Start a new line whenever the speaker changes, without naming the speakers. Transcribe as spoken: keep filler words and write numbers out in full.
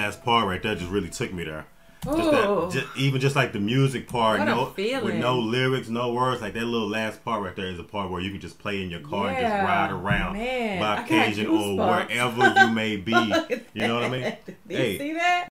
last part right there just really took me there. Just that, just, even just like the music part,
what
no,
a feeling.
with no lyrics, no words, like that little last part right there is a part where you can just play in your car
yeah,
and just ride around
man,
Bobcaygeon or wherever you may be. You know what I mean?
Did
hey,
you see that?